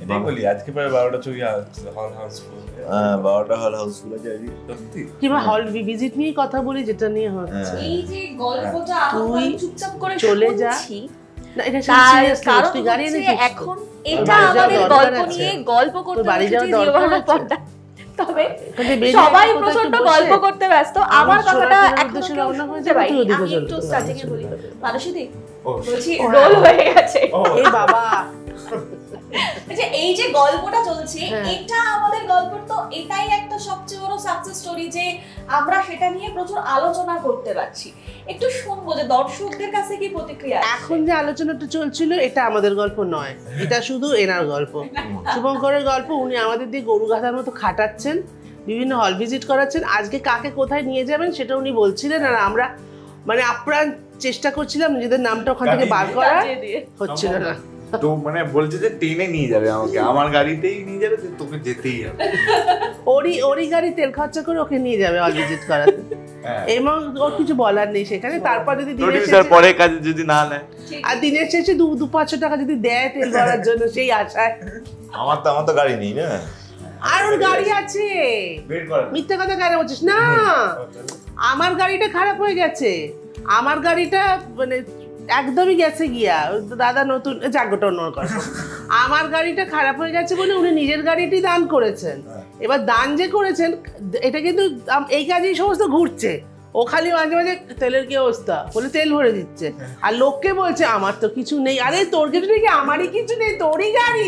এটাই বলি আজকে প্রায় 12টা ছবি হল হাউসফুল। 12টা হল হাউসফুল আছে আজকে। সত্যি কিংবা হল রিভিজিট নিয়ে কথা বলি, যেটা নিয়ে হচ্ছে এই যে গল্পটা তুই চুপচাপ করে চলে যা। শুনছি, না এটা তার সিরিয়াস কারণ তুই গাড়ি হচ্ছে এনেছিস এখন এটা আমাদের গল্প নিয়ে গল্প করতে বাড়ি যাওয়ার বসেছি দরকার জীবনের আছে। পর্দা। তবে এখানে বেরিয়ে সবাই কোথাও একটু প্রচন্ড বসে গল্প করতে ব্যস্ত। আমার কথাটা সোনার এখনো উদ্দেশ্যে কেউ রওনা হয়ে শুনতে যাবে, পাইনি। তুই ওদিকে আমি চল, একটু তোর স্টার্টিং এ চল, বলি, চল। মানুষদি ও বলছি রোল হয়ে গেছে। এই বাবা আচ্ছা এই যে গল্পটা চলছে, হ্যাঁ। এটা আমাদের গল্পের তো এটাই একটা সবচেয়ে বড় সাকসেস স্টোরি যে আমরা সেটা নিয়ে প্রচুর আলোচনা করতে পারছি। একটু শুনবো যে দর্শকদের কাছে কি প্রতিক্রিয়া আসছে। এখন যে আলোচনাটা চলছিল এটা আমাদের গল্প নয়, এটা শুধু এনার গল্প, শুভঙ্করের গল্প। উনি আমাদের দিয়ে গরু গাধার মতো খাটাচ্ছেন, বিভিন্ন হল ভিজিট করাচ্ছেন। আজকে কাকে কোথায় নিয়ে যাবেন সেটা উনি বলছিলেন, আর আমরা মানে আপ্রাণ চেষ্টা করছিলাম নিজেদের নামটা ওখান থেকে বার করা, হচ্ছিল না। তো মানে বলছে যে ট্রেনে নিয়ে যাবে আমাকে, আমার গাড়িতেই নিয়ে যাবে, তোকে যেতেই হবে। ওরই গাড়ি তেল খরচা করে ওকে নিয়ে যাবে হল ভিজিট করাতে, এবং ওর কিছু বলার নেই সেখানে। তারপর যদি দিনের শেষে পরে কাজে যদি না নেয়, আর দিনের শেষে 200-500 টাকা যদি দেয় তেল ভরার জন্য, সেই আশায়। আমার তো গাড়ি নেই না। আর ওর গাড়ি আছে, বের করে মিথ্যা কথা কেন বলছিস? না, আমার গাড়িটা খারাপ হয়ে গেছে। আমার গাড়িটা মানে একদমই গেছে গিয়া, দাদা নতুন জাগোটা অন্য কথা। আমার গাড়িটা খারাপ হয়ে গেছে বলে উনি নিজের গাড়িটি দান করেছেন। এবার দান যে করেছেন এটা কিন্তু এই কাজেই সমস্ত ঘুরছে। ও খালি মাঝে মাঝে তেলের কি অবস্থা বলে তেল ভরে দিচ্ছে, আর লোককে বলছে আমার তো কিছু নেই। আরে তোর কিছু নেই, আমারই কিছু নেই, তোরই গাড়ি।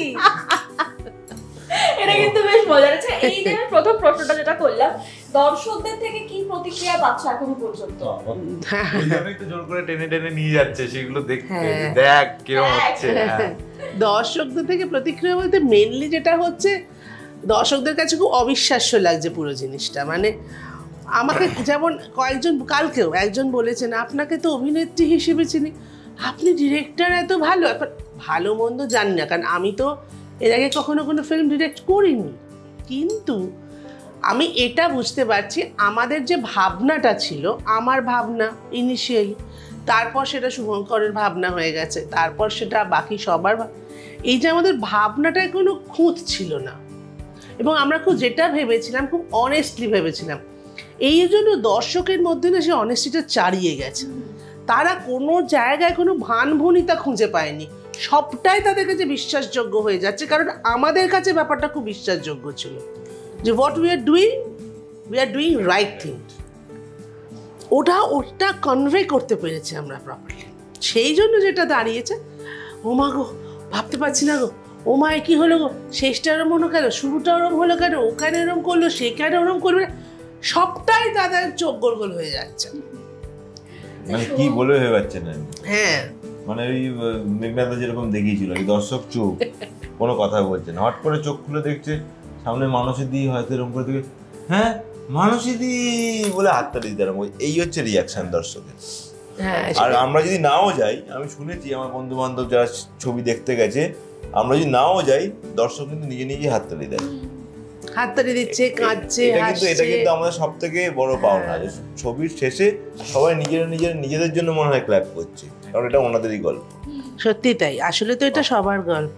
এটা কিন্তু বেশ মজার আছে। এই যে প্রথম প্রশ্নটা যেটা করলাম, দর্শকদের থেকে কি প্রতিক্রিয়া পাচ্ছ এখনো পর্যন্ত? ওই জন্যই তো জোর করে টেনে টেনে নিয়ে যাচ্ছে সেগুলো দেখতে, হ্যাঁ। দেখ কিরকম হচ্ছে। দর্শকদের থেকে প্রতিক্রিয়া বলতে মেনলি যেটা হচ্ছে, দর্শকদের কাছে খুব অবিশ্বাস্য লাগছে পুরো জিনিসটা। মানে আমাকে যেমন কয়েকজন, কালকেও একজন বলেছেন আপনাকে তো অভিনেত্রী হিসেবে চিনি, আপনি ডিরেক্টর এত ভালো। এখন ভালো মন্দ জানি না, কারণ আমি তো এর আগে কখনো কোনো ফিল্ম ডিরেক্ট করিনি, কিন্তু আমি এটা বুঝতে পারছি আমাদের যে ভাবনাটা ছিল, আমার ভাবনা ইনিশিয়ালি, তারপর সেটা শুভঙ্করের ভাবনা হয়ে গেছে, তারপর সেটা বাকি সবার এই যে আমাদের ভাবনাটায় কোনো খুঁত ছিল না, এবং আমরা খুব যেটা ভেবেছিলাম খুব অনেস্টলি ভেবেছিলাম। এই জন্য দর্শকের মধ্যে না সে অনেস্টিটা চারিয়ে গেছে। তারা কোনো জায়গায় কোনো ভানভনিতা খুঁজে পায়নি, সবটাই তাদের কাছে বিশ্বাসযোগ্য হয়ে যাচ্ছে, কারণ আমাদের কাছে ব্যাপারটা খুব বিশ্বাসযোগ্য ছিল যে what we are doing right thing. ওটা কনভে করতে পেরেছি আমরা প্রপারলি। সেই জন্য যেটা দাঁড়িয়েছে, ও মা গো ভাবতে পারছি না গো, ও মা কি হলো গো, শেষটা ওরম হলো কেন, শুরুটা ওরম হলো কেন, ও কেন এরম করলো, সে কেন ওরম করবে, সবটাই তাদের চোখ গোল গোল হয়ে যাচ্ছে। মানে কি বলে হয়ে যাচ্ছে না। হ্যাঁ, মানে ওই মেঘনাদা যেরকম দেখিয়েছিল, ওই দর্শক চোখ কোনো কথা বলছে না, হট করে চোখ খুলে দেখছে সামনে মানুষেদি, হয়তো এরকম করে দেখে হ্যাঁ মানুষেদি বলে হাততালি দিতে আরম্ভ, এই হচ্ছে রিয়াকশন দর্শকের। আর আমরা যদি নাও যাই, আমি শুনেছি আমার বন্ধু বান্ধব যারা ছবি দেখতে গেছে, আমরা যদি নাও যাই দর্শক কিন্তু নিজে নিজে হাততালি দেয়, হাততালি দিচ্ছে, কাঁদছে, এটা কিন্তু আমাদের সব থেকে বড় পাওনা। ছবির শেষে সবাই নিজেদের জন্য মনে হয় ক্ল্যাপ করছে, কারণ এটা ওনাদেরই গল্প। সত্যি তাই, আসলে তো এটা সবার গল্প।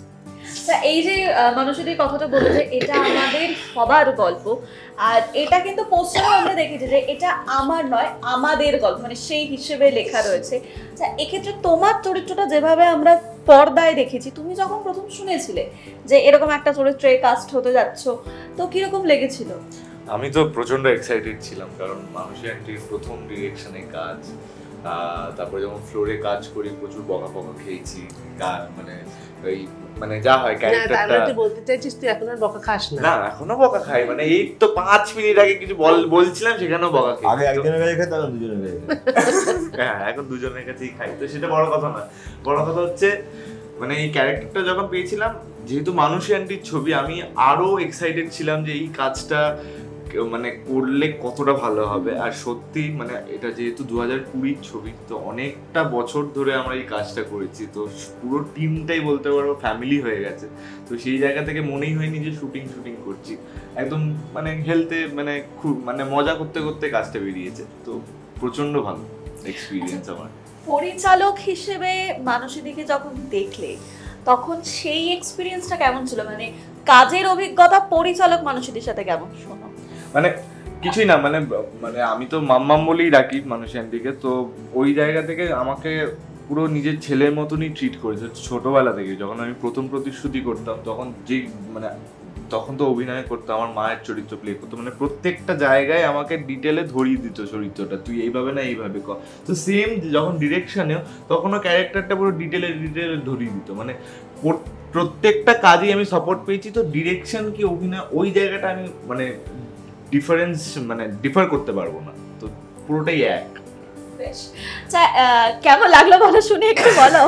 এই যে মানুষের কথাটা বলে যে এটা আমাদের সবার গল্প, আর এটা কিন্তু পোস্টারে আমরা দেখেছি যে এটা আমার নয় আমাদের গল্প, মানে সেই হিসেবে লেখা রয়েছে। আচ্ছা, এক্ষেত্রে তোমার চরিত্রটা যেভাবে আমরা পর্দায় দেখেছি, তুমি যখন প্রথম শুনেছিলে যে এরকম একটা চরিত্রে কাস্ট হতে যাচ্ছ, তো কিরকম লেগেছিল? আমি তো প্রচন্ড এক্সাইটেড ছিলাম, কারণ মানুষের আন্টির প্রথম ডিরেকশনে কাজ, তারপরে যখন ফ্লোরে কাজ করি প্রচুর বকা খেয়েছি, মানে ওই মানে যা হয় ক্যারেক্টারটা। তুই বলতে চাইছিস তুই এখন আর বকা খাস না? না, এখনো বকা খাই, মানে এই তো 5 মিনিট আগে কিছু বলছিলাম সেখানেও বকা খাই। আগে একজনের কাছে খেতাম, দুজনের কাছে। হ্যাঁ, এখন দুজনের কাছেই খাই, তো সেটা বড় কথা না। বড় কথা হচ্ছে মানে এই ক্যারেক্টারটা যখন পেয়েছিলাম, যেহেতু মানুষের আন্টির ছবি, আমি আরো এক্সাইটেড ছিলাম যে এই কাজটা মানে করলে কতটা ভালো হবে। আর সত্যি মানে এটা যেহেতু 2020 ছবি, তো অনেকটা বছর ধরে আমরা এই কাজটা করেছি, তো পুরো টিমটাই বলতে পারবো ফ্যামিলি হয়ে গেছে। তো সেই জায়গা থেকে মনেই হয়নি যে শুটিং করছি, একদম মানে হেলতে মানে খুব মানে মজা করতে করতে কাজটা বেরিয়েছে। তো প্রচন্ড ভালো এক্সপিরিয়েন্স আমার। পরিচালক হিসেবে মানুষের দিকে যখন দেখলে, তখন সেই এক্সপিরিয়েন্সটা কেমন ছিল, মানে কাজের অভিজ্ঞতা পরিচালক মানুষদের সাথে কেমন শোনো? মানে কিছুই না, মানে মানে আমি তো মাম্মাম বলেই ডাকি মানুষের দিকে, তো ওই জায়গা থেকে আমাকে পুরো নিজের ছেলের মতনই ট্রিট করেছে ছোটবেলা থেকে। যখন আমি প্রথম প্রতিশ্রুতি করতাম তখন যেই মানে তখন তো অভিনয় করতো, আমার মায়ের চরিত্র প্লে করতো, মানে প্রত্যেকটা জায়গায় আমাকে ডিটেলে ধরিয়ে দিত চরিত্রটা, তুই এইভাবে না এইভাবে কর। তো সেম যখন ডিরেকশনেও তখনও ক্যারেক্টারটা পুরো ডিটেলে ধরিয়ে দিত, মানে প্রত্যেকটা কাজেই আমি সাপোর্ট পেয়েছি। তো ডিরেকশন কি অভিনয় ওই জায়গাটা আমি মানে ডিফারেন্স মানে ডিফার করতে পারবো না, তো পুরোটাই এক। বেশ, আচ্ছা কেমন লাগলো বলো শুনে, একটু বলো।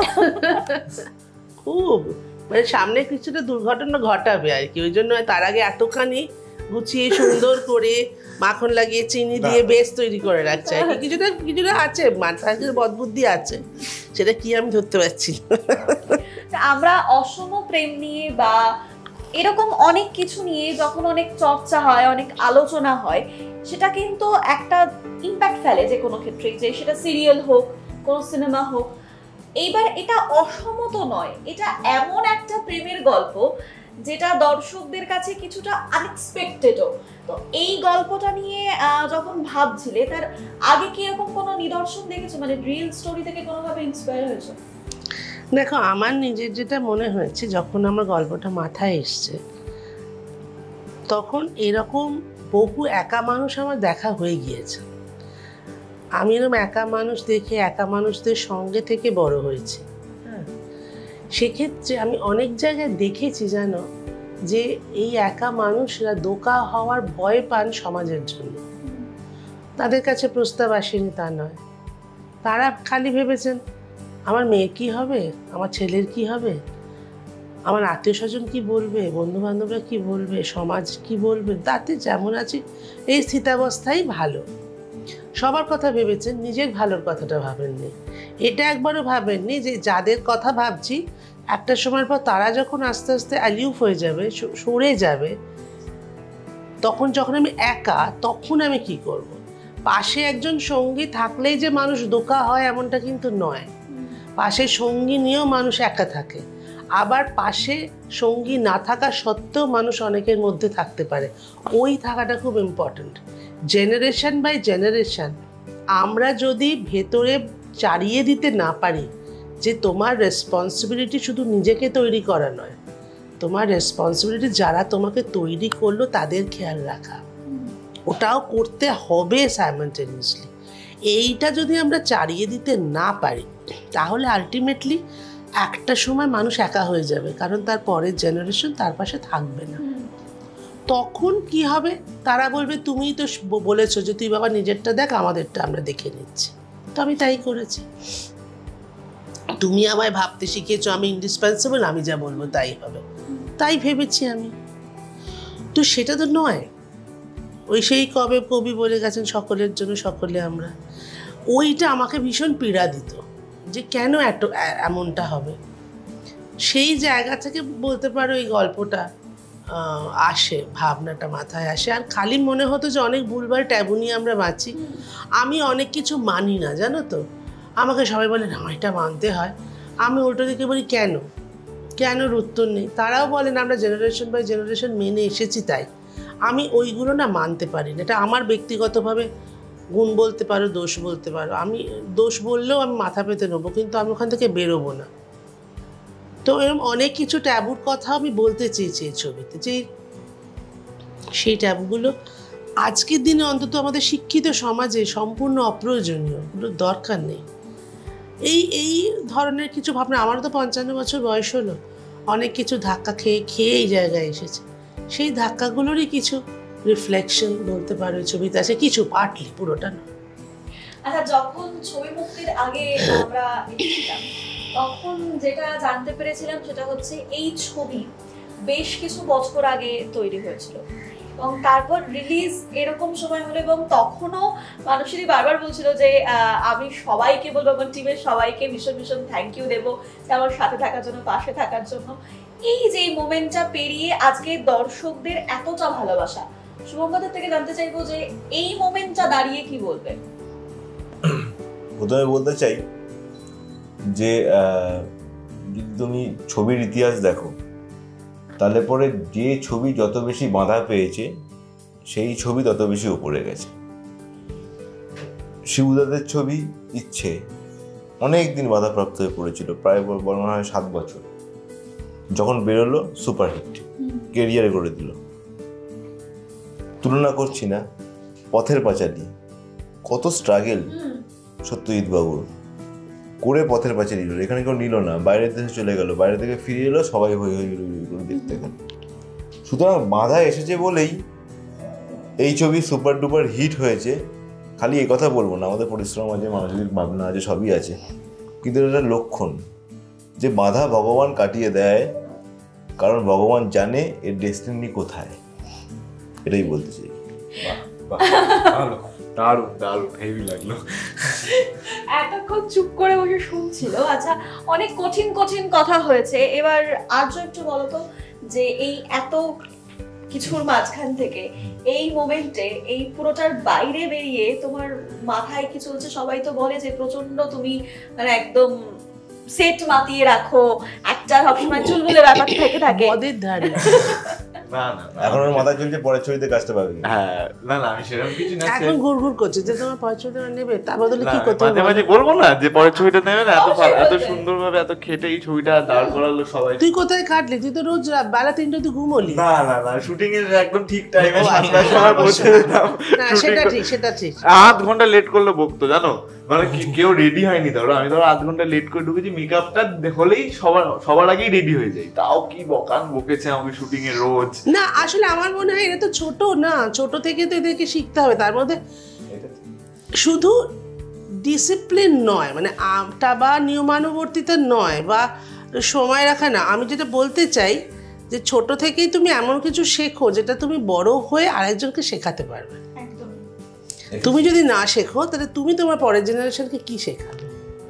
খুব মানে সামনে কিছুটা দুর্ঘটনা ঘটাবে আর কি, ওই জন্য তার আগে এতখানি গুছিয়ে সুন্দর করে মাখন লাগিয়ে চিনি দিয়ে বেশ তৈরি করে রাখছে আর কি। কিছুটা কিছুটা আছে, মাথায় বদবুদ্ধি আছে, সেটা কি আমি ধরতে পারছি না। আমরা অসম প্রেম নিয়ে বা এরকম অনেক কিছু নিয়ে যখন অনেক চর্চা হয়, অনেক আলোচনা হয়, সেটা কিন্তু একটা ইম্প্যাক্ট ফেলে যে কোনো ক্ষেত্রে, যে সেটা সিরিয়াল হোক, কোনো সিনেমা হোক। এইবার এটা অসমত নয়, এটা এমন একটা প্রেমের গল্প যেটা দর্শকদের কাছে কিছুটা আনএক্সপেক্টেডও। তো এই গল্পটা নিয়ে যখন ভাবছিলে, তার আগে কি এরকম কোনো নিদর্শন দেখেছো, মানে রিয়েল স্টোরি থেকে কোনোভাবে ইন্সপায়ার হয়েছে? দেখো, আমার নিজের যেটা মনে হয়েছে, যখন আমার গল্পটা মাথায় এসছে তখন এরকম বহু একা মানুষ আমার দেখা হয়ে গিয়েছে। আমি এরকম একা মানুষ দেখে একা মানুষদের সঙ্গে থেকে বড় হয়েছি। হ্যাঁ, সেক্ষেত্রে আমি অনেক জায়গায় দেখেছি জানো, যে এই একা মানুষরা দোকা হওয়ার ভয় পান সমাজের জন্য। তাদের কাছে প্রস্তাব আসেনি তা নয়, তারা খালি ভেবেছেন আমার মেয়ের কী হবে, আমার ছেলের কি হবে, আমার আত্মীয় স্বজন কী বলবে, বন্ধু বান্ধবরা কী বলবে, সমাজ কি বলবে, তাতে যেমন আছি এই স্থিতাবস্থাই ভালো। সবার কথা ভেবেছেন, নিজের ভালোর কথাটা ভাবেননি। এটা একবারও ভাবেননি যে যাদের কথা ভাবছি একটা সময়ের পর তারা যখন আস্তে আস্তে অ্যালিউফ হয়ে যাবে, সরে যাবে, তখন যখন আমি একা, তখন আমি কি করব। পাশে একজন সঙ্গী থাকলেই যে মানুষ দোকা হয় এমনটা কিন্তু নয়। পাশে সঙ্গী নিয়েও মানুষ একা থাকে, আবার পাশে সঙ্গী না থাকা সত্ত্বেও মানুষ অনেকের মধ্যে থাকতে পারে। ওই থাকাটা খুব ইম্পর্ট্যান্ট। জেনারেশন বাই জেনারেশন আমরা যদি ভেতরে চারিয়ে দিতে না পারি যে তোমার রেসপন্সিবিলিটি শুধু নিজেকে তৈরি করা নয়, তোমার রেসপন্সিবিলিটি যারা তোমাকে তৈরি করলো তাদের খেয়াল রাখা, ওটাও করতে হবে সাইমালটেনিয়াসলি। এইটা যদি আমরা চারিয়ে দিতে না পারি তাহলে আলটিমেটলি একটা সময় মানুষ একা হয়ে যাবে, কারণ তার পরের জেনারেশন তার পাশে থাকবে না। তখন কি হবে, তারা বলবে তুমিই তো বলেছো যে তুই বাবা নিজেরটা দেখ, আমাদেরটা আমরা দেখে নিচ্ছি। তো আমি তাই করেছি। তুমি আমায় ভাবতে শিখিয়েছো আমি ইন্ডিসপেন্সেবল, আমি যা বলবো তাই হবে, তাই ভেবেছি আমি। তো সেটা তো নয়। ওই সেই কবে কবি বলে গেছেন সকলের জন্য সকলে আমরা, ওইটা আমাকে ভীষণ পীড়া দিত যে কেন এমনটা হবে। সেই জায়গা থেকে বলতে পারো এই গল্পটা আসে, ভাবনাটা মাথায় আসে। আর খালি মনে হতো যে অনেক ভুলভাল ট্যাবু নিয়ে আমরা বাঁচি। আমি অনেক কিছু মানি না জানো তো, আমাকে সবাই বলে না এটা মানতে হয়, আমি উল্টো দিকে বলি কেন কেনর উত্তর নেই। তারাও বলেন আমরা জেনারেশন বাই জেনারেশন মেনে এসেছি, তাই আমি ওইগুলো না মানতে পারি না। এটা আমার ব্যক্তিগতভাবে গুণ বলতে পারো, দোষ বলতে পারো। আমি দোষ বললেও আমি মাথা পেতে নেবো, কিন্তু আমি ওখান থেকে বেরোবো না। তো এরকম অনেক কিছু ট্যাবুর কথা আমি বলতে চেয়েছি এই ছবিতে, যে সেই ট্যাবুগুলো আজকের দিনে অন্তত আমাদের শিক্ষিত সমাজে সম্পূর্ণ অপ্রয়োজনীয়, ওগুলোর দরকার নেই। এই ধরনের কিছু ভাবনা। আমারও তো 55 বছর বয়স হলো, অনেক কিছু ধাক্কা খেয়ে এই জায়গায় এসেছে। সেই ধাক্কাগুলোরই কিছু রিফ্লেকশন বলতে পারো ছবিতে আছে, কিছু পার্টলি, পুরোটা না। আচ্ছা, যখন ছবি মুক্তির আগে আমরা দেখছিলাম তখন যেটা জানতে পেরেছিলাম সেটা হচ্ছে এই ছবি বেশ কিছু বছর আগে তৈরি হয়েছিল এবং তারপর রিলিজ এরকম সময় হলো, এবং তখনও মানুষেরই বারবার বলছিল যে আমি সবাইকে বলবো, আমার টিমের সবাইকে ভীষণ ভীষণ থ্যাংক ইউ দেবো যে আমার সাথে থাকার জন্য, পাশে থাকার জন্য। এই যে মোমেন্টটা পেরিয়ে আজকে দর্শকদের এতটা ভালোবাসা, শুভঙ্করদের থেকে জানতে চাইবো যে এই মোমেন্টটা দাঁড়িয়ে কি বলবে? প্রথমে বলতে চাই যে যদি তুমি ছবির ইতিহাস দেখো, তাহলে পরে যে ছবি যত বেশি বাধা পেয়েছে সেই ছবি তত বেশি উপরে গেছে। শিবুদাদের ছবি ইচ্ছে অনেক দিন বাধাপ্রাপ্ত হয়ে পড়েছিল, প্রায় বলা হয় 7 বছর। যখন বেরোলো সুপারহিট, কেরিয়ারে করে দিল। তুলনা করছি না, পথের পাঁচালী কত স্ট্রাগেল সত্যজিৎ বাবুর, করে পথের পাঁচালী নিল। এখানে কেউ নিল না, বাইরের দেশে চলে গেল, বাইরে থেকে ফিরে এলো, সবাই হয়ে করে দেখতে গেল। সুতরাং বাধা এসেছে বলেই এই ছবি সুপার ডুপার হিট হয়েছে। খালি এই কথা বলবো না, আমাদের পরিশ্রম আছে, মানসিক ভাবনা আছে, সবই আছে, কিন্তু এটা লক্ষণ যে বাধা ভগবান কাটিয়ে দেয়, কারণ ভগবান জানে এর ডেস্টিনি কোথায়। এটাই বলতে চাই। দারুণ দারুণ, হেভি লাগলো। এতক্ষণ চুপ করে বসে শুনছিল। আচ্ছা, অনেক কঠিন কঠিন কথা হয়েছে। এবার আর্য একটু বলো তো, যে এই এত কিছুর মাঝখান থেকে এই মোমেন্টে, এই পুরোটার বাইরে বেরিয়ে তোমার মাথায় কি চলছে? সবাই তো বলে যে প্রচন্ড তুমি মানে একদম সেট মাতিয়ে রাখো, একটা সবসময় চুলবুলে ব্যাপার থেকে থাকে। মদের ধারে না না এখন ওর মাথায় চলছে পরের ছবিতে কাজটা পাবে। হ্যাঁ, না না আমি সেরকম কিছু না। এখন ঘুরঘুর করছে যে তোমার পছন্দ নেবে, তার বদলে কি করতে মাঝে মাঝে বলবো না যে পরের ছবিটা নেবে না, এত সুন্দরভাবে এত খেটে এই ছবিটা দাঁড় করালো সবাই। তুই কোথায় কাটলি? তুই তো রোজ বেলা 3টা তুই ঘুমোলি। না না না, শুটিং এর একদম ঠিক টাইমে 7টার সময় না, পৌঁছে যেতাম। সেটা ঠিক, সেটা ঠিক। 8 ঘন্টা লেট করলে বকতো, জানো, মানে কেউ রেডি হয়নি, ধরো আমি 8 ঘন্টা লেট করে ঢুকেছি, মেকআপটা হলেই সবার আগেই রেডি হয়ে যাই, তাও কি বকান বকেছে আমাকে শুটিং এ রোজ। না আসলে আমার মনে হয় এটা তো ছোট না, ছোট থেকে তো এদেরকে শিখতে হবে। তার মধ্যে শুধু ডিসিপ্লিন নয়, মানে আমটা বা নিয়মানুবর্তিতা নয় বা সময় রাখা না। আমি যেটা বলতে চাই যে ছোট থেকেই তুমি এমন কিছু শেখো যেটা তুমি বড় হয়ে আরেকজনকে শেখাতে পারবে। তুমি যদি না শেখো তাহলে তুমি তোমার পরের জেনারেশনকে কি শেখাবে?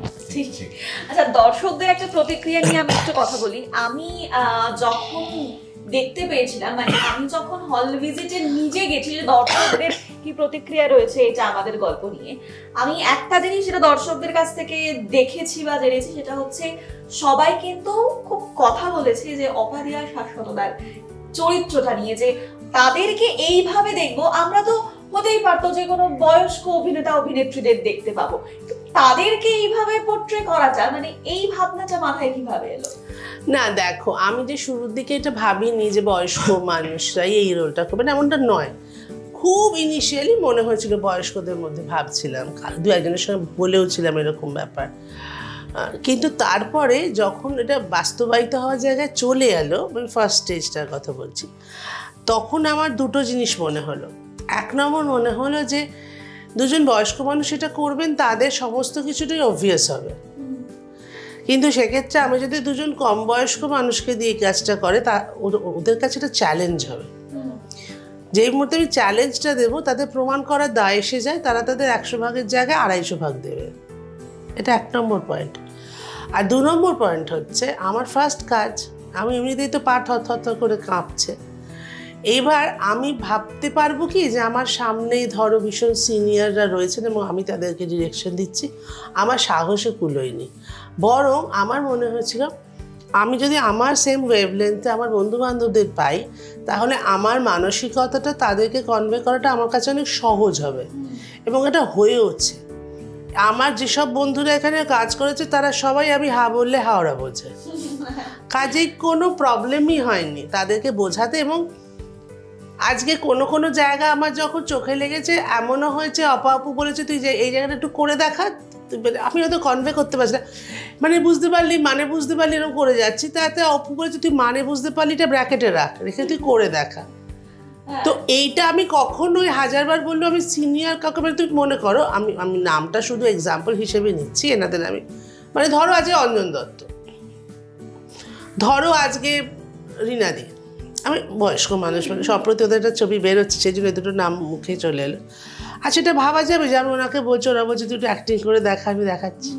আচ্ছা, দর্শকদের একটা প্রতিক্রিয়া নিয়ে আমি একটু কথা বলি। আমি যখন দেখতে পেয়েছিলাম, মানে আমি যখন হল ভিজিটে নিজে গেছি যে দর্শকদের কি প্রতিক্রিয়া রয়েছে এটা আমাদের গল্প নিয়ে, আমি একটা জিনিস সেটা দর্শকদের কাছ থেকে দেখেছি বা জেনেছি, সেটা হচ্ছে সবাই কিন্তু খুব কথা বলেছে যে অপারিয়া শাশ্বতদার চরিত্রটা নিয়ে, যে তাদেরকে এইভাবে দেখবো। আমরা তো হতেই পারতো যে কোনো বয়স্ক অভিনেতা অভিনেত্রীদের দেখতে পাবো, তাদেরকে এইভাবে পোট্রে করা যায়, মানে এই ভাবনাটা মাথায় কিভাবে এলো? না দেখো, আমি যে শুরুর দিকে এটা ভাবিনি যে বয়স্ক মানুষরাই এই রোলটা করবেন, এমনটা নয়। খুব ইনিশিয়ালি মনে হয়েছিল বয়স্কদের মধ্যে, ভাবছিলাম, দু একজনের সঙ্গে বলেও ছিলাম এরকম ব্যাপার। কিন্তু তারপরে যখন এটা বাস্তবায়িত হওয়ার জায়গায় চলে এলো, আমি ফার্স্ট স্টেজটার কথা বলছি, তখন আমার দুটো জিনিস মনে হলো। 1 নম্বর মনে হলো যে দুজন বয়স্ক মানুষ এটা করবেন, তাদের সমস্ত কিছুটাই অবভিয়াস হবে। কিন্তু সেক্ষেত্রে আমি যদি দুজন কম বয়স্ক মানুষকে দিয়ে কাজটা করে, তা ওদের কাছে এটা চ্যালেঞ্জ হবে। যেই মুহূর্তে আমি চ্যালেঞ্জটা দেবো, তাদের প্রমাণ করার দায় এসে যায়, তারা তাদের 100 ভাগের জায়গায় 250 ভাগ দেবে। এটা 1 নম্বর পয়েন্ট। আর 2 নম্বর পয়েন্ট হচ্ছে আমার ফার্স্ট কাজ, আমি এমনিতেই তো পা থর করে কাঁপছে। এইবার আমি ভাবতে পারবো কি যে আমার সামনেই ধরো ভীষণ সিনিয়ররা রয়েছেন এবং আমি তাদেরকে ডিরেকশন দিচ্ছি, আমার সাহসে কুলোয়নি। বরং আমার মনে হয়েছিল আমি যদি আমার সেম ওয়েভলেন্থে আমার বন্ধুবান্ধবদের পাই, তাহলে আমার মানসিকতাটা তাদেরকে কনভে করাটা আমার কাছে অনেক সহজ হবে। এবং এটা হয়েওছে। আমার যেসব বন্ধুরা এখানে কাজ করেছে তারা সবাই আমি হা বললে হাওড়া বোঝে, কাজেই কোনো প্রবলেমই হয়নি তাদেরকে বোঝাতে। এবং আজকে কোনো জায়গা আমার যখন চোখে লেগেছে, এমনও হয়েছে আপু বলেছে তুই যে এই জায়গাটা একটু করে দেখা, আমি হয়তো কনভে করতে পারছি না, মানে বুঝতে পারলি এরকম করে যাচ্ছি, তাতে আপু বলেছে তুই মানে বুঝতে পারলি, এটা ব্র্যাকেটে রেখে তুই করে দেখা। তো এইটা আমি কখনোই 1000বার বললো, আমি সিনিয়র কাউকে, মানে তুমি মনে করো আমি নামটা শুধু এক্সাম্পল হিসেবে নিচ্ছি এনাদের, আমি মানে ধরো আজকে অঞ্জন দত্ত, ধরো আজকে রীনাদি, আমি বয়স্ক মানুষ, মানে সম্প্রতি ওদের একটা ছবি বেরোচ্ছে, সেই জন্য দুটো নাম মুখে চলে এলো। আচ্ছা, এটা ভাবা যাবে যে আমি ওনাকে বলছি, ওরা বলছে তুই একটু অ্যাক্টিং করে দেখা, আমি দেখাচ্ছি।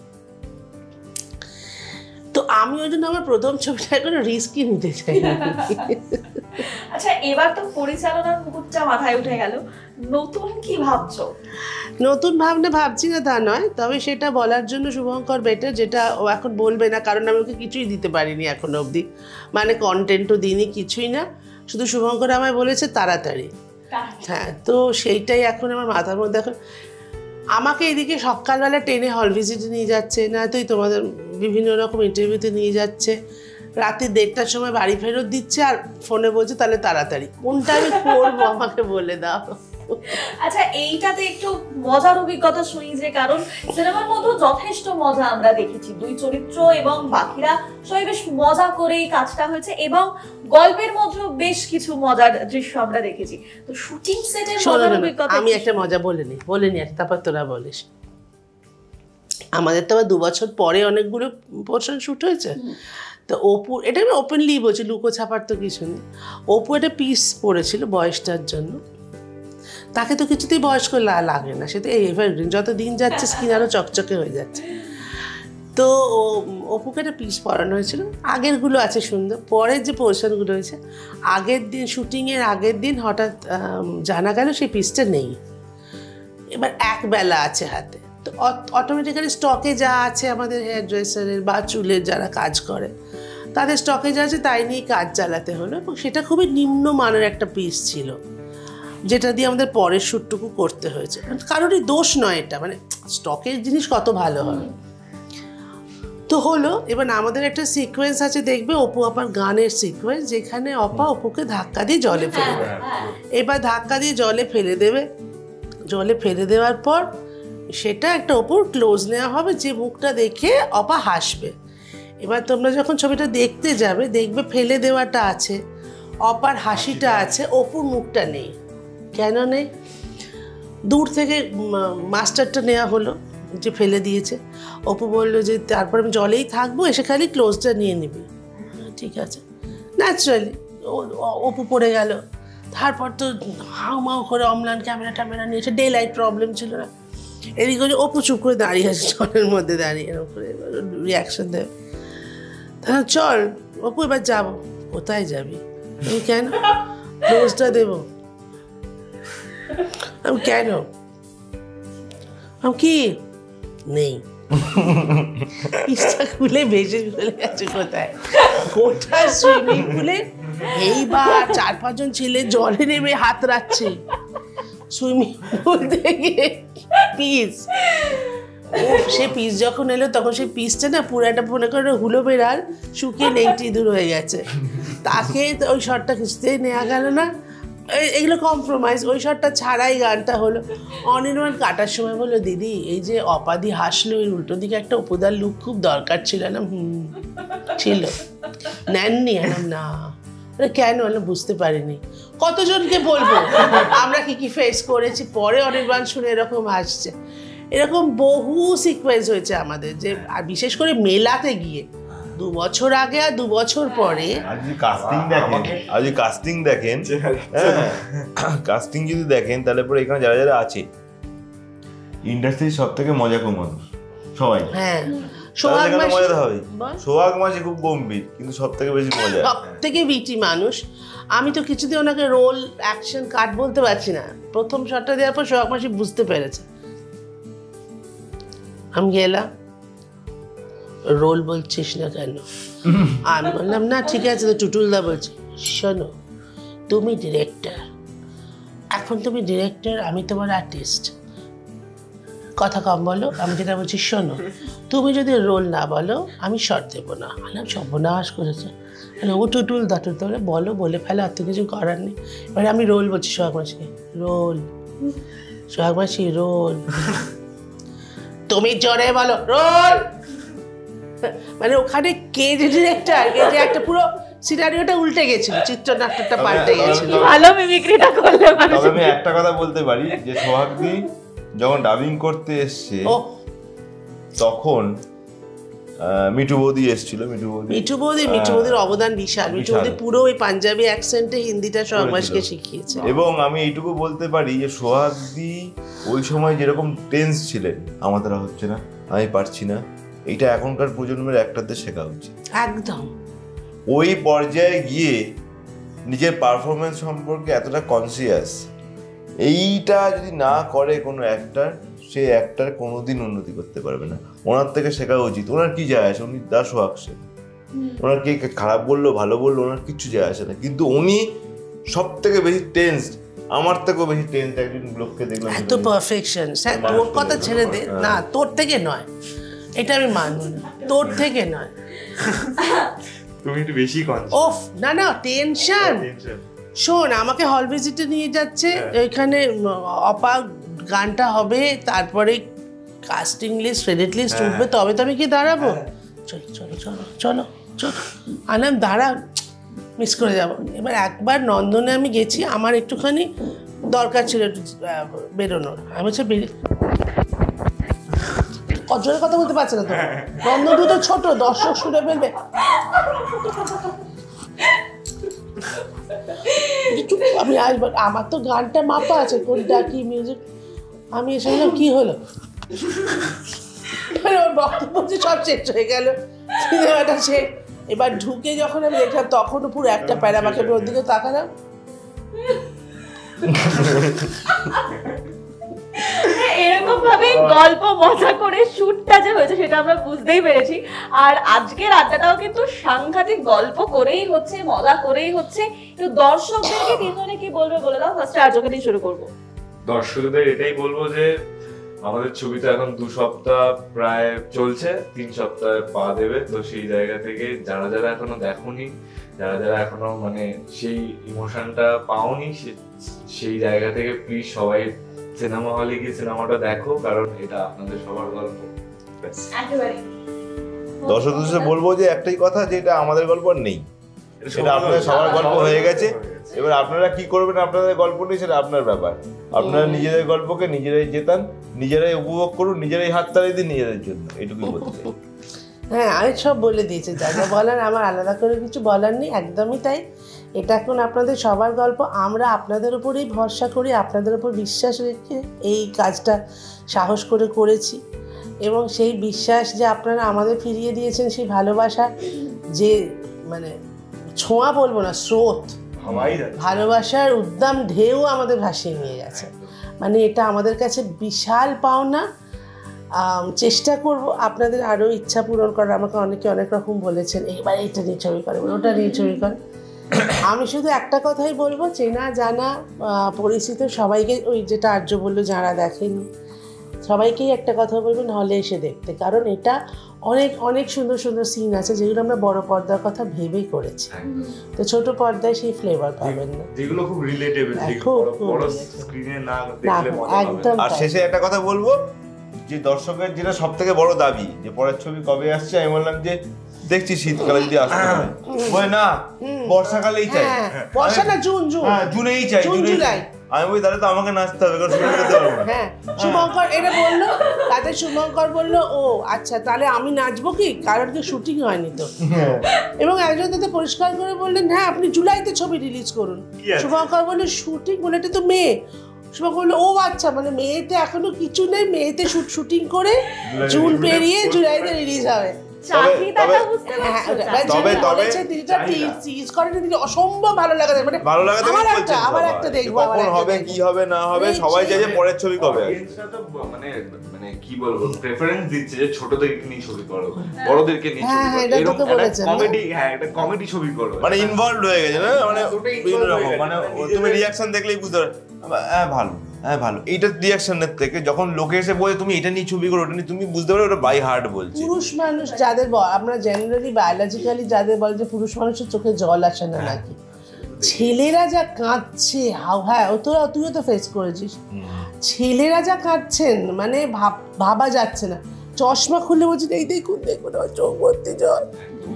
তো আমি ওই জন্য আমার প্রথম ছবিটা কোনো রিস্কই নিতে চাই না। আচ্ছা, এবার তো পরিচালনার মুকুটটা মাথায় উঠে গেল, নতুন কি ভাবছো? নতুন ভাবনা ভাবছি না তা নয়, তবে সেটা বলার জন্য শুভঙ্কর বেটার, যেটা ও এখন বলবে না, কারণ আমি ওকে কিছুই দিতে পারিনি এখনো অবধি, মানে কন্টেন্টও দিইনি, কিছুই না। শুধু শুভঙ্কর আমায় বলেছে তাড়াতাড়ি। হ্যাঁ, তো সেইটাই এখন আমার মাথার মধ্যে। এখন আমাকে এদিকে সকালবেলা ট্রেনে হল ভিজিটে নিয়ে যাচ্ছে, না তুই তোমাদের বিভিন্ন রকম ইন্টারভিউতে নিয়ে যাচ্ছে, রাতে 1:30টার সময় বাড়ি ফেরত দিচ্ছে, আর ফোনে বলছে তাহলে তাড়াতাড়ি। কোনটা আমি করবো আমাকে বলে দাও। আচ্ছা, এইটাতে একটু মজার অভিজ্ঞতা শুনি, যে কারণ সিনেমার মধ্যে যথেষ্ট মজা আমরা দেখেছি, দুই চরিত্র এবং বাকিরা সবাই বেশ মজা করেই কাজটা হয়েছে, এবং গল্পের মধ্যেও বেশ কিছু মজার দৃশ্য আমরা দেখেছি। তো শুটিং সেটের মজার অভিজ্ঞতা আমি একটা মজা বলিনি আর তারপর তোরা বলিস। আমাদের তো আবার 2 বছর পরে অনেকগুলো পোর্শন শুট হয়েছে। তো অপু, এটা আমি ওপেনলি বলছি, লুকো ছাপার তো কিছু নেই, অপু একটা পিস পড়েছিল বয়সটার জন্য। তাকে তো কিছুতেই বয়স্ক লাগে না, সে তো এভারগ্রিন, যত দিন যাচ্ছে স্কিন আরও চকচকে হয়ে যাচ্ছে। তো অপুকে একটা পিস পরানো হয়েছিল, আগেরগুলো আছে সুন্দর, পরের যে পোর্শনগুলো হয়েছে আগের দিন, শুটিংয়ের আগের দিন হঠাৎ জানা গেল সেই পিসটা নেই। এবার একবেলা আছে হাতে, তো অটোমেটিক্যালি স্টকে যা আছে আমাদের হেয়ার ড্রেসারের বা চুলের যারা কাজ করে তাদের স্টকে যা আছে তাই নিয়েই কাজ চালাতে হলো, এবং সেটা খুবই নিম্নমানের একটা পিস ছিল, যেটা দিয়ে আমাদের পরের শ্যুটটুকু করতে হয়েছে। কারোরই দোষ নয় এটা, মানে স্টকের জিনিস কত ভালো হবে। তো হলো, এবার আমাদের একটা সিকোয়েন্স আছে, দেখবে অপু আপার গানের সিকোয়েন্স, যেখানে অপা অপুকে ধাক্কা দিয়ে জলে ফেলে দেবে। এবার ধাক্কা দিয়ে জলে ফেলে দেবে, জলে ফেলে দেওয়ার পর সেটা একটা অপুর ক্লোজ নেওয়া হবে, যে মুখটা দেখে অপা হাসবে। এবার তোমরা যখন ছবিটা দেখতে যাবে দেখবে ফেলে দেওয়াটা আছে, অপার হাসিটা আছে, অপুর মুখটা নেই। কেন নেই? দূর থেকে মাস্টারটা নেওয়া হলো যে ফেলে দিয়েছে। অপু বললো যে তারপর আমি জলেই থাকবো, এসে খালি ক্লোজটা নিয়ে নিবি। ঠিক আছে, ন্যাচারালি অপু পড়ে গেল। তারপর তো হাউ মাউ করে অম্লান ক্যামেরা নিয়েছে, ডে লাইট প্রবলেম ছিল না। এদিকে অপু চুপ করে দাঁড়িয়ে আছে জলের মধ্যে দাঁড়িয়ে, এরকম করে রিয়াকশন দেবে। তাহলে চল অপু এবার যাবো। কোথায় যাবি? আমি কেন? ক্লোজটা দেবো। আমি কেন? আমি কি নেই, পিসটা খুলে ভেসে চলে গেছে কোথায়, গোটা সুইমিং পুলে। এইবার 4-5 জন ছেলে জলে নেমে হাত রাখছে সুইমিং পুল থেকে পিস। সে পিস যখন এলো তখন সেই পিসটা না পুরো একটা মনে করে হুলো বেড়াল শুকিয়ে নেংটি দূর হয়ে গেছে। তাকে ওই শটটা কিছুতেই নেওয়া গেল না, এগুলো কম্প্রোমাইজ। ওই শটটা ছাড়াই গানটা হলো। অনির্বাণ কাটার সময় বললো, দিদি এই যে অপাদি হাসলো, এর উল্টো দিকে একটা উপদার লুক খুব দরকার ছিল না। ছিল, নেননি? না। কেন? বুঝতে পারিনি। কতজনকে বলবো আমরা কি কি ফেস করেছি। পরে অনির্বাণ শুনে এরকম হাসছে। এরকম বহু সিকোয়েন্স হয়েছে আমাদের, যে আর বিশেষ করে মেলাতে গিয়ে 2 বছর আগে আর 2 বছর পরে। কাস্টিং দেখেন, কাস্টিং যদি দেখেন তাহলে পরে এখানে যারা যারা আছে ইন্ডাস্ট্রির সব থেকে মজাকুর মানুষ সবাই। হ্যাঁ, মজা হবে। সোহাগ মাসি খুব গম্ভীর, কিন্তু সব থেকে বেশি মজা, সব থেকে বিটি মানুষ। আমি তো কিছুতেই ওনাকে রোল অ্যাকশন কাট বলতে পারছি না। প্রথম শটটা দেওয়ার পর সোহাগ মাসি বুঝতে পেরেছে। আমি গেলাম, রোল বলছিস না কেন? আমি বললাম না ঠিক আছে, তো টুটুলদা বলছি, শোনো তুমি ডিরেক্টর, এখন তুমি ডিরেক্টর, আমি তোমার আর্টিস্ট, কথা কম বলো। আমি যেটা বলছি শোনো, তুমি যদি রোল না বলো আমি শর্ট দেবো না। বললাম সর্বনাশ করেছে। ও টুটুলদা বলো, বলে ফেলে, আর তো কিছু করার নেই। এবারে আমি রোল বলছি সোহাগ মাসিকে, রোল। সোহাগ মাসি রোল, তুমি জোরে বলো রোল। মানে ওখানে কে যে ডিরেক্টর, কে যে একটা পুরো সিনারিওটা উল্টে গেছিল, চিত্রনাট্যটা পাল্টে গেছিল। ভালো মিমিক্রিটা করলে। তবে আমি একটা কথা বলতে পারি, যে সোহাগদি যখন ডাবিং করতে এসছে তখন মিঠু বৌদি এসেছিল। মিঠু বৌদির অবদান বিশাল। মিঠু বৌদি পুরো ওই পাঞ্জাবি অ্যাকসেন্টে হিন্দিটা সোহাগ মাসিকে শিখিয়েছে। এবং আমি এইটুকু বলতে পারি যে সোহাগদি ওই সময় যেরকম টেন্স ছিলেন, আমার দ্বারা হচ্ছে না, আমি পারছি না, এইটা এখনকার প্রজন্মের একটাতে শেখা উচিত। একদম ওই পর্যায়ে গিয়ে নিজের পারফরমেন্স সম্পর্কে এতটা কনসিয়াস, এইটা যদি না করে কোনো অ্যাক্টার, সে অ্যাক্টার কোনোদিন উন্নতি করতে পারবে না। ওনার থেকে শেখা উচিত। ওনার কি যায় আসে, উনি দাস সোহাগসে, ওনার কে খারাপ বললো ভালো বললো ওনার কিচ্ছু যায় আসে না, কিন্তু উনি সব থেকে বেশি টেন্সড, আমার থেকেও বেশি টেন্সড একজন লোককে দেখলাম। এত পারফেকশন, স্যার তোর কথা ছেড়ে দে না, তোর থেকে নয়, এটা আমি মানব না, তোর থেকে নয়। তুমি একটু বেশি কনসিয়াস। ওফ না না, টেনশন। শোন, আমাকে হল ভিজিটে নিয়ে যাচ্ছে, এখানে অপা গানটা হবে, তারপরে কাস্টিং লিস্ট, ক্রেডিট লিস্ট উঠবে, তবে তো আমি কি দাঁড়াবো? চলো চলো চলো চলো চলো, আনাম দাঁড়া, মিস করে যাবো। এবার একবার নন্দনে আমি গেছি, আমার একটুখানি দরকার ছিল একটু বেরোনোর, আমি হচ্ছে বেরিয়ে কজনের কথা বলতে পারছে না তো, নন্দন দুটো ছোট, দর্শক শুনে ফেলবে। আমি আসবো, আমার তো গানটা মাপা আছে, কোনটা কি মিউজিক, আমি এসে বললাম কি হলো, ওর বক্তব্য যে সব শেষ হয়ে গেল, সিনেমাটা শেষ। এবার ঢুকে যখন আমি দেখলাম, তখনও পুরো একটা প্যারা আমাকে ওর দিকে তাকালাম। এরকম ভাবে গল্প মজা করে শুটটা যে হয়েছে সেটা আমরা বুঝতেই পেরেছি। আর আজকের আড্ডাটাও কিন্তু সাংঘাতিক গল্প করেই হচ্ছে, মজা করেই হচ্ছে। তো দর্শকদেরকে তিনজনে কি বলবে বলে দাও, ফার্স্টে আর্যকে দিয়ে শুরু করবো। দর্শকদের এটাই বলবো যে আমাদের ছবিটা এখন 2 সপ্তাহ প্রায় চলছে, 3 সপ্তাহে পা দেবে। তো সেই জায়গা থেকে যারা যারা এখনো দেখোনি, যারা যারা এখনো মানে সেই ইমোশনটা পাওনি, সেই জায়গা থেকে প্লিজ সবাই সিনেমা হলে গিয়ে সিনেমাটা দেখো, কারণ এটা আপনাদের সবার গল্প। একেবারে দর্শকদের বলবো যে একটাই কথা, যে এটা আমাদের গল্প আর নেই, সেটা আপনাদের সবার গল্প হয়ে গেছে। এবার আপনারা কি করবেন আপনাদের গল্প নিয়ে, সেটা আপনার ব্যাপার। আপনারা নিজেদের গল্পকে নিজেরাই জেতান, নিজেরাই উপভোগ করুন, নিজেরাই হাততালি দিন নিজেদের জন্য, এইটুকুই বলতে চাই। হ্যাঁ, আমি সব বলে দিয়েছি, যা যা বলার, আমার আলাদা করে কিছু বলার নেই, একদমই তাই। এটা এখন আপনাদের সবার গল্প, আমরা আপনাদের উপরেই ভরসা করি, আপনাদের উপর বিশ্বাস রেখে এই কাজটা সাহস করে করেছি, এবং সেই বিশ্বাস যে আপনারা আমাদের ফিরিয়ে দিয়েছেন, সেই ভালোবাসা যে মানে ছোঁয়া বলবো না, স্রোত, ভালোবাসার উদ্দাম ঢেউ আমাদের ভাসিয়ে নিয়ে গেছে, মানে এটা আমাদের কাছে বিশাল পাওনা। চেষ্টা করব আপনাদের আরও ইচ্ছা পূরণ করার। আমাকে অনেকে অনেক রকম বলেছেন, এবার এটা নিয়ে ছবি করে, ওটা নিয়ে ছবি করে। আমি শুধু একটা কথাই বলবো, চেনা জানা পরিচিত সবাইকে, ওই যেটা আর্য বললো যারা দেখেনি সবাইকেই একটা কথা বলবেন, হলে এসে দেখতে, কারণ এটা অনেক অনেক সুন্দর সুন্দর সিন আছে যেগুলো আমরা বড় পর্দার কথা ভেবেই করেছি, তো ছোট পর্দায় সেই ফ্লেভার পাবেন না, যেগুলো খুব রিলেটেবল, বড় স্ক্রিনে না দেখলে মজা একদম। আর শেষে একটা কথা বলবো, যে দর্শকের যেটা সব থেকে বড় দাবি, যে পরের ছবি কবে আসছে, আমি বললাম যে দেখছি শীতকালে যদি আসতে পারে, বলে না বর্ষাকালেই চাই, বর্ষা না, জুন, জুনেই চাই, জুলাই। আমি বলি তাহলে তো আমাকে নাচতে হবে, কারণ শুটিং করতে পারবো না। হ্যাঁ, শুভঙ্কর এটা বললো, তাতে শুভঙ্কর বললো ও আচ্ছা তাহলে আমি নাচবো কি, কারণ কি শুটিং হয়নি তো। এবং একজন তাতে পরিষ্কার করে বললেন হ্যাঁ আপনি জুলাইতে ছবি রিলিজ করুন। শুভঙ্কর বললো শুটিং বলে, এটা তো মেয়ে। শুভঙ্কর বললো ও আচ্ছা, মানে মেয়েতে এখনো কিছু নেই, মেয়েতে শুটিং করে জুন পেরিয়ে জুলাইতে রিলিজ হবে। অসম্ভব ভালো লাগে, মানে আমার একটা দেখবো, হবে কি হবে না হবে, সবাই চাই যে পরের ছবি কবে। মানে মানে কি বলবো, প্রেফারেন্স দিচ্ছে যে ছোটদেরকে নিয়ে ছবি করো, বড়দেরকে নিয়ে ছবি করো, এরকম কমেডি, হ্যাঁ একটা কমেডি ছবি করো, মানে ইনভলভড হয়ে গেছে না, মানে বিভিন্ন রকম, মানে তুমি রিঅ্যাকশন দেখলেই বুঝতে পারবে হ্যাঁ ভালো, হ্যাঁ ভালো। এইটা রিঅ্যাকশনের থেকে যখন লোকে এসে বলে তুমি এটা নিয়ে ছবি করো, ওটা নিয়ে, তুমি বুঝতে পারো ওটা বাই হার্ট বলছে। পুরুষ মানুষ যাদের আমরা জেনারেলি বায়োলজিক্যালি যাদের বলে যে পুরুষ মানুষের চোখে জল আসে না নাকি, ছেলেরা যা কাঁদছে, হ্যাঁ তুইও তো ফেস করেছিস, ছেলেরা যা কাঁদছেন মানে ভাবা যাচ্ছে না, চশমা খুলে বলছে এই দেখুন দেখুন চোখ ভর্তি জল।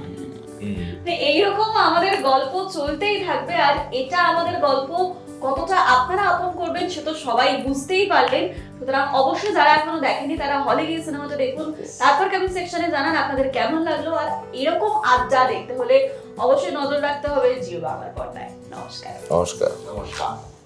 এইরকম আমাদের গল্প চলতেই থাকবে, আর এটা আমাদের গল্প কতটা আপনারা আপন করবেন সে তো সবাই বুঝতেই পারলেন। সুতরাং অবশ্যই যারা এখনো দেখেনি তারা হলে গিয়ে সিনেমাটা দেখুন, তারপর কমেন্ট সেকশনে জানান আপনাদের কেমন লাগলো। আর এরকম আড্ডা দেখতে হলে অবশ্যই নজর রাখতে হবে জিও বাংলার পর্দায়। নমস্কার। নমস্কার। নমস্কার।